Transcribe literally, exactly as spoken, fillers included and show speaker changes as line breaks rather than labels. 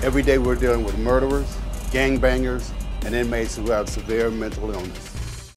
Every day we're dealing with murderers, gangbangers, and inmates who have severe mental illness.